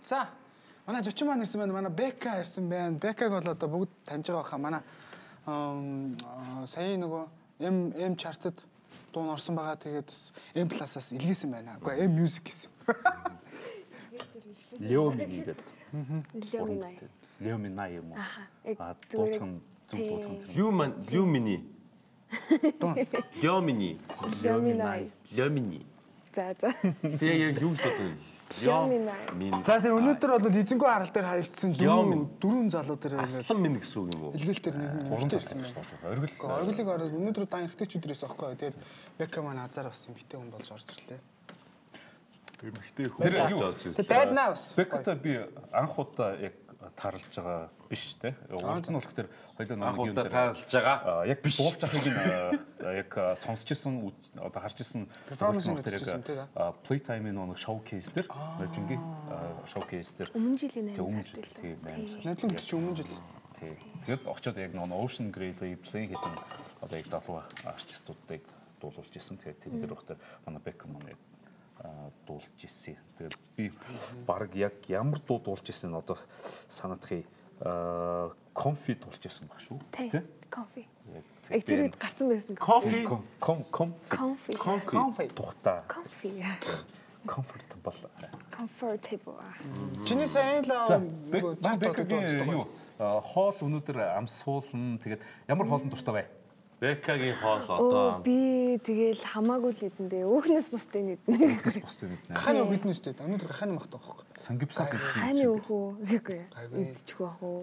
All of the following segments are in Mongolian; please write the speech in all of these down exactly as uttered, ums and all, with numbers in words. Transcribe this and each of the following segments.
За. Манай зочин маань ирсэн байна. Манай BECCA ирсэн байна. BECCA-г бол одоо бүгд таньж байгаа хаа. Манай сая нөгөө M M chart-д дуун орсон байгаа. Тэгээд бас M plus-аас илгээсэн байна. Үгүй MMusic гэсэн. Леомини гэдэг. Леоминай. Леоминай юм уу? Аа. Дуучин зүг дуучин. Люман, Люмини. Леомини. Леоминай. Леомини. За за. Тэгээ яг юу гэж бодсон? Леоминай. За тэгээ өнөөдөр бол эзэнгүй харал дээр хаягдсан дөрвөн дөрвөн залуу дээр Аслан минь гэсэн үг юм уу? илгээл дээр нэг гурван ирсэн байна. Оргил. Оргилыг ороод өнөөдөр дан эргэжтэйчүүдээс аахгүй. Тэгээд BECCA маань азар бас эмхтэй хүн болж орж ирлээ. Эмхтэй хүн болж орж ирлээ. Тэгээд байлнаа бас. BECCA би анх удаа яг таарлаж байгаа биш те. Урд нь болох тэр хоёлоо нэг юм дээр таарлаж байгаа. Яг биш дуулж ахыг нь яг сонсч ирсэн одоо харж ирсэн тэр яг playtime-ийн нэг showcase дээр нөжингийн showcase дээр өмнө жилийн өмнө аймаг сард тийм аймаг сард. Надлын чи өмнө жил. Тийм. Тэгээд очиод яг нэг Ocean Grey-ийн play хийсэн одоо яг залуу артистуудыг дуулуулж ирсэн. Тэгээд тэр дээр бахтар манай BECCA маань дуулж ирсэн. Тэгээд би баг яг ямар дуу дуулж ирсэн одоо санаадахыг Comfy дуулж ирсэн баг шүү. Тийм. Comfy. Яг тэр үед гарсан байсан. Coffee. Com comfy. Comfy. Comfy. Тухтай. Comfy. Comfortable. Comfortable. Чиний сайн л BECCA-гийн юу хоол өнөөдөр амсуулна. Тэгээд ямар хоолн дуртай бай? BECCA-гийн хоол одоо би тэгэл хамаагүй л идэндээ өөхнөөс бусдын идэнэ. Бусдын идэнэ. Хань үг идэнэстэй. Өнөөдөр хань махтаа байхгүй. Сангивсаа гэдэг. Хань өөхөө гэхгүй. Идчих байх уу?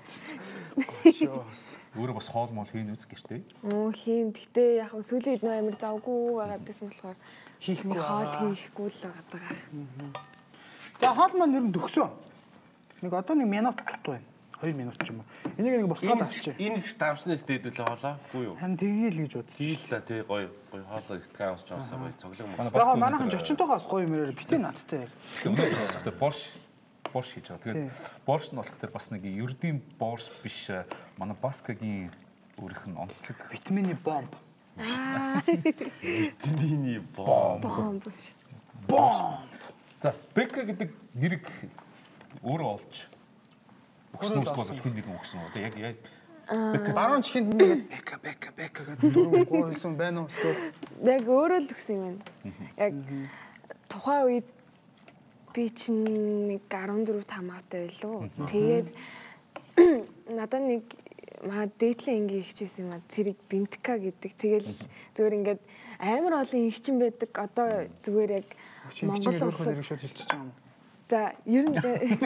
Өөрөө бас хоол мол хийн үз гэртээ. Оо хийн. Гэтэ яг сүүлийн үед нөө амир завгүй байгаад байсан болохоор хийхгүй хоол хийхгүй л байгаа. За хоол маань ер нь төгсөө. Нэг одоо нэг минут дутуу байна. хоёр минут ч юм уу. Энийг нэг бослоод авчих. Энэ их давснаас дээдүүлээ хоолоо. Үгүй юу? Харин тэгээл гэж бодсон. Жийл та тий гоё гоё хоолоо ихтгэж авч авсан гоё цоглог мөн. За манайхан жочинтойгоос гоё юмрээр битээ надтай яг. Тэгээд борш борш хийж байгаа. Тэгээд борш нь болох тэр бас нэг ердийн борш биш манай BECCA-гийн өөрийнх нь онцлог витамины бомб. Аа. Витамины бомб. Бомб. Бомб. За BECCA гэдэг нэрийг өөрөө олж өгсөн үсгүй бол хин нэгэн өгсөн үү? Яг яг баруун чихэнд нэг BECCA BECCA BECCA гэдэг дөрвөн гурван хэлсэн байна уу? Эсвэл яг өөрөө л өгсөн юм байна. Яг тухайн үед би чинь нэг арван дөрөв тамаатай байлуу. Тэгээд надад нэг маа дээдлийн ангийн ихч байсан юм аа. Цэрэг BECCA гэдэг. Тэгэл зүгээр ингээд амар олон ихчин байдаг. Одоо зүгээр яг Монгол улсад нэрийг шууд хэлчихэж байгаа юм. За ер нь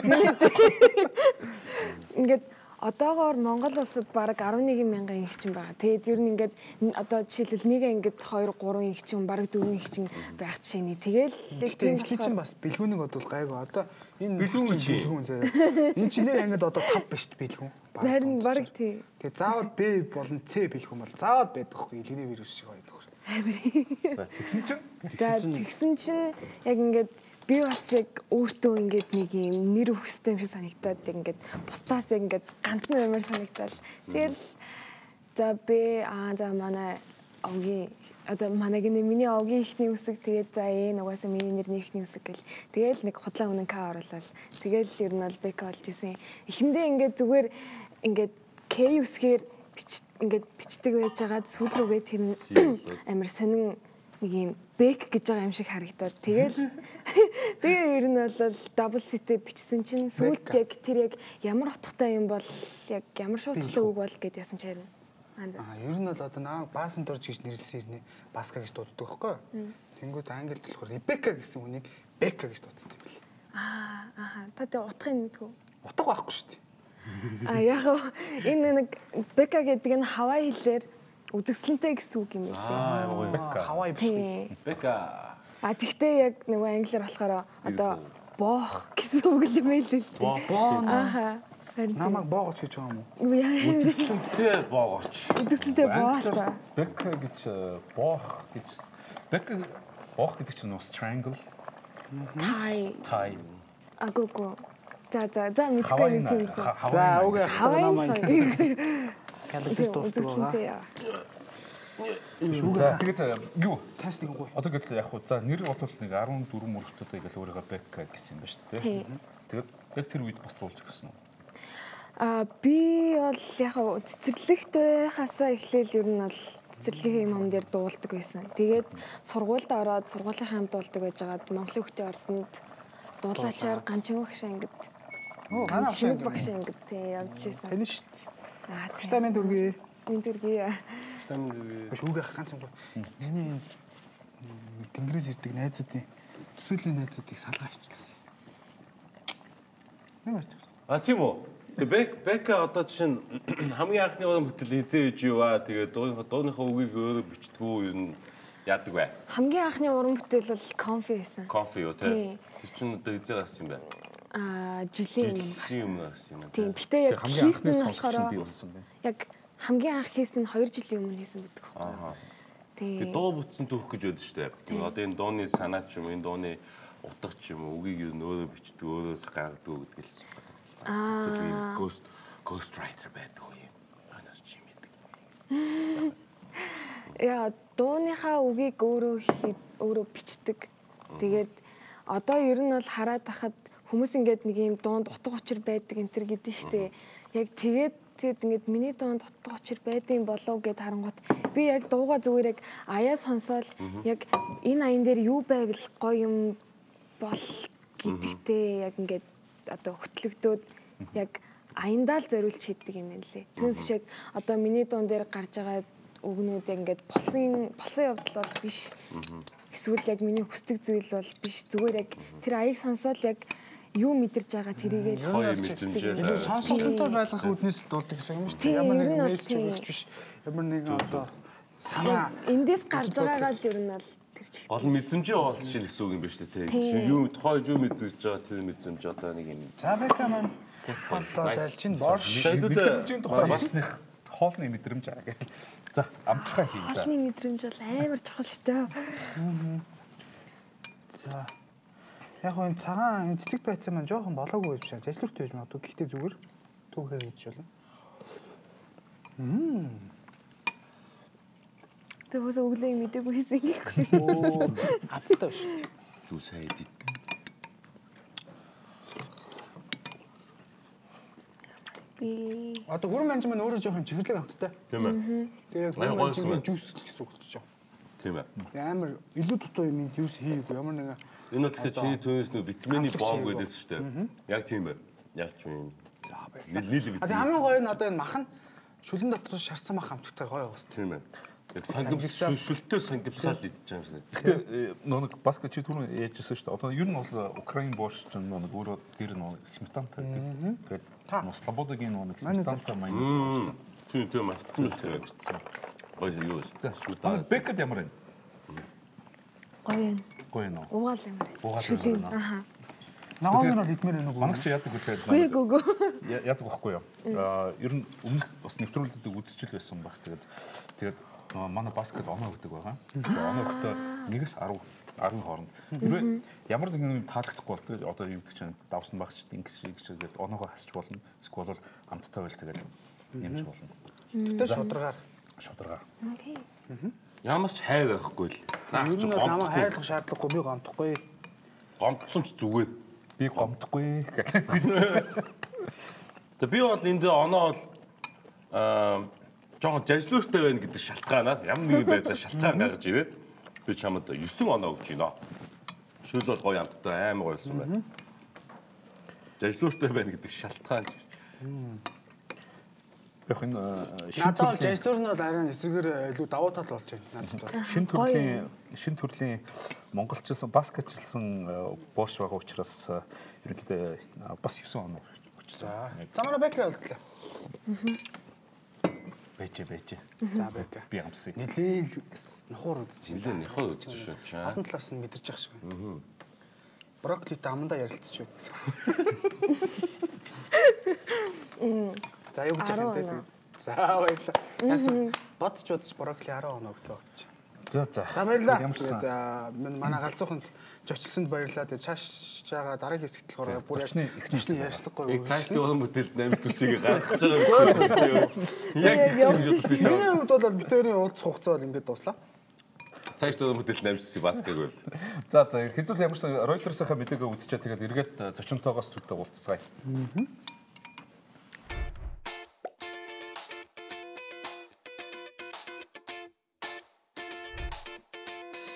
ингээд одоогоор Монгол улсад бараг арван нэг мянган ихчин байгаа. Тэгээд ер нь ингээд одоо жишээлбэл нэг ангид хоёр гурван ихчин бараг дөрвөн ихчин байх жишээний. Тэгэл тийм чинь бас бэлгүүнийг бодвол гайгүй. Одоо энэ бэлгүүн бэлгүүн заяа. Энэ чинь нэг ангид одоо тав биш бэлгүүн. Харин бараг тий. Тэгээд заавал B болон C бэлгүүн бол заавал байдаг хгүй. Илгэний вирус шиг гоё төгөр. Амир. тэгсэн чинь тэгсэн чинь яг ингээд би бас яг өөртөө ингээд нэг юм нэр өгөхтэй юм шиг санагдаад ингээд бусдаас яг ингээд ганцхан юмар санагдал. Тэгэл за би аа за манай огийн одоо манайгийн миний огийн ихний үсэг тэгээд за ээ нугасаа миний нэрний ихний үсэг гэл тэгэл нэг худлаа үнэн К оруулаад тэгэл ер нь бол BECCA болж исэн. Эхэндээ ингээд зүгээр ингээд К үсгээр ингээд бичдэг байж байгаа сүүл рүүгээ тэр амир сонин нэг юм BECCA гэж байгаа юм шиг харагдаад тэгэл тэгээ ер нь бол дабл ситэ бичсэн чинь сүүлд яг тэр яг ямар утгатай юм бол яг ямар шуудлага үг бол гэд ясан ч харин аа ер нь бол одоо наа баасан дорж гэж нэрлсэн ирнэ BECCA гэж дууддаг байхгүй тэнгууд англи болохоор BECCA гэсэн үнийг BECCA гэж дууддаг юм бэл аа аа та тэгээ утгыг мэдгүй утга байхгүй шүү дээ а яг энэ нэг BECCA гэдэг нь хавай хэлээр үзэсгэлэнтэй гэсэн үг юм байлээ. Аа, BECCA. Хавай биш. BECCA. А тэгтээ яг нөгөө англиар болохоор одоо боох гэсэн үг л юм байлээ л дээ. Боо. Ааха. Намайг боогоч гэж байгаа юм уу? Үзэсгэлэнтэй боогоч. Үзэсгэлэнтэй боох. BECCA гэж боох гэж BECCA боох гэдэг чинь бас triangle. Тай. Тай. Агого. За за за мэдгүй нэг юм. За үгүй намайг. Калбис дуустдаг байгаа. За тэгээд юу тестинг гоё. Одоо гэтэл яг хуу за нэр бол нэг арван дөрвөн мөрөгтөд ингээл өөрийгөө BECCA гэсэн юм ба шүү дээ. Тэгээд яг тэр үед бас дуулж гисэн үү? А би бол яг цэцэрлэгтэй хасаа эхлээл ер нь бол цэцэрлэгийн юм дээр дуулдаг байсан. Тэгээд сургуульд ороод сургуулийнхаа хамт дуулдаг байжгаад Монголын хүүхдийн ордонд дуулаачаар ганчин багш ангид. Оо ганчин багш ангид тий явж исэн. Тэнэ шүү дээ. Аа Штамын дүргээ. энэ дүргээ. Штамын дүргээ. Биш үгүй ганцхан гоо. Миний тэнгэрээс ирдэг найзуудын төсөөлийн найзуудыг салгаа хийчихлээ. Нэг марч. А тийм үү? Тэг BECCA одоо жишээ нь хамгийн анхны уран бүтээл хизээ үж юу аа тэгээд дууныхаа дууныхаа үгийг өөрөө бичдэггүй юу нь яадаг бай. Хамгийн анхны уран бүтээл бол Confi байсан. Confi юу тий. Тэр чинь одоо хизээ гарсан юм байна. Аа жилийн өмнө гарсан. Жилийн өмнө гарсан юм. Тийм. Гэхдээ яг хамгийн анхны сонсогч би болсон байна. Яг хамгийн анх хийсэн хоёр жилийн өмнө хийсэн байдаг байхгүй. Аа. Тийм. Дуу бүтсэн түүх гэж байдаг шүү дээ. Тэгээд одоо энэ дууны санаа ч юм, энэ дууны утга ч юм, үгийг юу нөөрэ бичдэг, өөрөөс гаргадаг гэдэг хэлсэн. Аа. Ghost ghost writer байдаг юм. Анаас чи мэддэг. Яа, дууныхаа үгийг өөрөө өөрөө бичдэг. Тэгээд одоо ер нь бол хараад тахад хүмүүс ингээд нэг юм дуунд утга учир байдаг энэ төр гэдэг нь штэ. Яг тэгээд тэгэд ингээд миний дуунд утга учир байдсан болов гэд харангуут би яг дууга зүгээр яг аяа сонсоол яг энэ аян дээр юу байвал гоё юм бол гэдэгтэй яг ингээд одоо хөтлөгдөөд яг аяндаа л зориулж хийдэг юм байна лээ. Түнс шиг одоо миний дуун дээр гарч байгаа үгнүүд яг ингээд болсон болсон явдал бол биш. Эсвэл яг миний хүсдэг зүйл бол биш. Зүгээр яг тэр аяыг сонсоод яг юу мэдэрч байгаа тэрийг л мэдэрч сонсогчтой байлгах үүднээс л дуулдаг гэсэн юм шүү дээ. Ямар нэг мессеж өгч биш. Ямар нэг одоо санаа эндээс гарч байгаагаа л ер нь бол тэр чих. Гол мэдрэмжээ оолч шил гэсэн үг юм байна шүү дээ. Юу тухай юу мэдэрч байгаа тэр мэдрэмж одоо нэг юм. За BECCA маань болоо дальчин борш мэдрэмжийн тухай бас нэг хоолны мэдрэмж аа гэх. За амтлахаа хийе да. Хоолны мэдрэмж бол амар чухал шүү дээ. За яг энэ цагаан энэ цэцэг байцсан маань жоохон болоогүй биш аа. Зэслүртэй байж магадгүй. Гэхдээ зүгээр түүхээр хийж болно. Мм. Би бас өглөө мэдээгүй хийсэн гэх. Оо, хацтай биш. Дүү сайн идэ. Би Одоо хүрэн манж маань өөрөө жоохон чихэрлэг амттай. Тийм ээ. Тэгээ яг хүрэн манжийн жуус гэсэн үг болчих жоо. Тийм ээ. Амар илүү дутуу юм жуус хийгээгүй ямар нэгэн энэ бол тэгэхээр чиний түүнээс нөө витамины бомб гэдээс шүү дээ. Яг тийм ээ. Яг ч юм. Нийл А хамгийн гоё нь одоо энэ махан шүлэн дотор шарсан мах амттай гоё уус. Тийм ээ. Яг сангивсал шүлтэй сангивсал идэж байгаа юм шиг. Гэхдээ нөө нэг баска чи түрүү яажсэн шүү дээ. Одоо ер нь бол Украин борщ чинь нөө нэг өөрөө дээр нөө сметантай гэдэг. Тэгээд нөө слободогийн нөө нэг сметантай майонез борщ. Тийм тийм мартсан л тийм. Гоё юу вэ? За сметан. BECCA ямар вэ? гоё юм. Гоё нөө. Угаал юм. Шүлэн. Аха. Ногоон нь идмээр нэг үг. Манайч яадаг гэхээр Үгүй гүгөө. яадаг байхгүй юу? Аа ер нь өмнөх бас нэвтрүүлэгдэг үзчихэл байсан баг. Тэгээд тэгээд манай баскет оноо өгдөг байгаа. Тэгээд оноо өгтөө нэгээс арав арвын хооронд. Хэрвээ ямар нэгэн юм таалагдахгүй бол тэгээд одоо юу гэдэг чинь давсан багч ингээс шиг гэдэг оноогоо хасч болно. Эсвэл бол амттай байл тэгээд нэмж болно. Тэгтээ шударгаар. Шударгаар. Окей. Ямар ч хай байхгүй л. Наа чи гомдох хайрлах шаардлагагүй би гомдохгүй. Гомдсон ч зүгээр. Би гомдохгүй гэх. Тэгээ би бол энд оноо бол аа жоохон жаржлууртай байна гэдэг шалтгаанаар ямар нэгэн байдлаар шалтгаан гаргаж ивэ. Би чамд девять оноо өгч гинэ. Шүл бол гоё амттай амар гоёлсон байна. Жаржлууртай байна гэдэг шалтгаан. Яг энэ надад бол жаржлуур нь бол арай эсрэгээр илүү давуу тал болж байна. Надад бол шин төрлийн шин төрлийн монголчилсан баскетчилсан борш байгаа учраас ерөнхийдөө бас девять оноо өгч. за. Замара BECCA болтлоо. Бэжэ бэжэ. За BECCA. Би амсыг. Нилээл нохор үзэж Нилээ нөхөө үзэж шүү чаа. Олон талаас нь мэдэрч байгаа шиг байна. Брокколи дамандаа ярилцчих байсан. За юу гэж яах вэ? За баярлалаа. Яасан бодч бодч брокколи арав оноо өглөө гэж. За за. За баярлалаа. Тэгээд манай галзууханд зочилсонд баярлалаа. Тэгээд цааш чаага дараагийн хэсэгт болохоор бүр зочны эхнэрсэн ярьцлагагүй. Яг цаашдын уран бүтээлд амт үсгийг гаргаж байгаа юм. Яг миний хувьд бол битэрийн уулзах хугацаа бол ингээд дуслаа. Цааш дөрөв мэдээлэл намжсан баскаг үү. За за хэдүүл ямарсан Reuters-ийнхаа мэдээгээ үзчихээ тэгээд эргээд зочинтойгоос төдөө уулзцгаая.